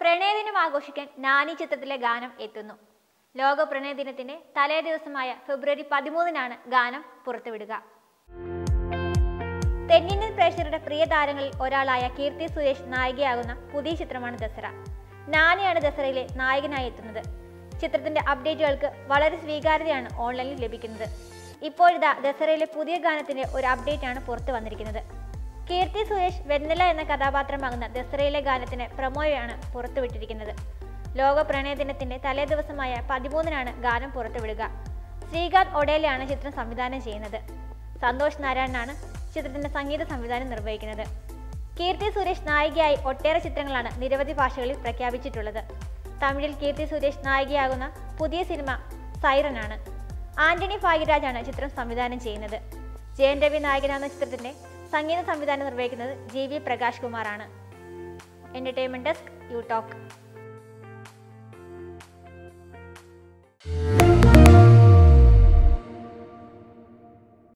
പ്രണയദിനം ആഘോഷിക്കാൻ നാനി ചിത്രത്തിലെ ഗാനം എത്തുന്നു. ലോക പ്രണയ ദിനത്തിന്റെ തലേ ദിവസമായ ഫെബ്രുവരി 13-നാണ് ഗാനം പുറത്തുവിടുക. തെന്നിന്ത്യൻ പ്രേക്ഷകരുടെ പ്രിയ താരങ്ങളിൽ ഒരാളായ കീർത്തി സുരേഷ് നായികയാകുന്ന പുതിയ ചിത്രമാണ് ദസറ. നാനിയാണ് ദസറയിലെ നായകനായി എത്തുന്നത്. ചിത്രത്തിന്റെ അപ്ഡേറ്റുകൾക്ക് വളരെ സ്വീകാര്യതയാണ് ഓൺലൈനിൽ ലഭിക്കുന്നത്. ഇപ്പോഴിതാ ദസറയിലെ പുതിയ ഗാനത്തിന്റെ ഒരു അപ്ഡേറ്റ് ആണ് പുറത്തു വന്നിരിക്കുന്നത്. കീർത്തി സുരേഷ് വെണ്ണില എന്ന കഥാപാത്രമാകുന്ന ദസറയിലെ ഗാനത്തിന് പ്രൊമോയാണ് പുറത്തുവിട്ടിരിക്കുന്നത്. ലോക പ്രണയ ദിനത്തിന്റെ തലേ ദിവസമായ 13-നാണ് ഗാനം പുറത്തുവിടുക. ശ്രീകാന്ത് ഒഡേലയാണ് ചിത്രം സംവിധാനം ചെയ്യുന്നത്. സന്തോഷ് നാരായണനാണ് ചിത്രത്തിന്റെ സംഗീത സംവിധാനം നിർവഹിക്കുന്നത്. കീർത്തി സുരേഷ് നായികയായി ഒട്ടേറെ ചിത്രങ്ങളാണ് നിരവധി ഭാഷകളിൽ പ്രഖ്യാപിച്ചിട്ടുള്ളത്. തമിഴിൽ കീർത്തി സുരേഷ് നായികയാകുന്ന പുതിയ സിനിമ സൈറനാണ്. ആന്റണി ഭാഗ്യരാജാണ് ചിത്രം സംവിധാനം ചെയ്യുന്നത്. ജയൻ രവി നായകനാകുന്ന ചിത്രത്തിന്റെ സംഗീത സംവിധാനം നിർവഹിക്കുന്നത് GV പ്രകാശ് കുമാറാണ്. Entertainment desk, U talk.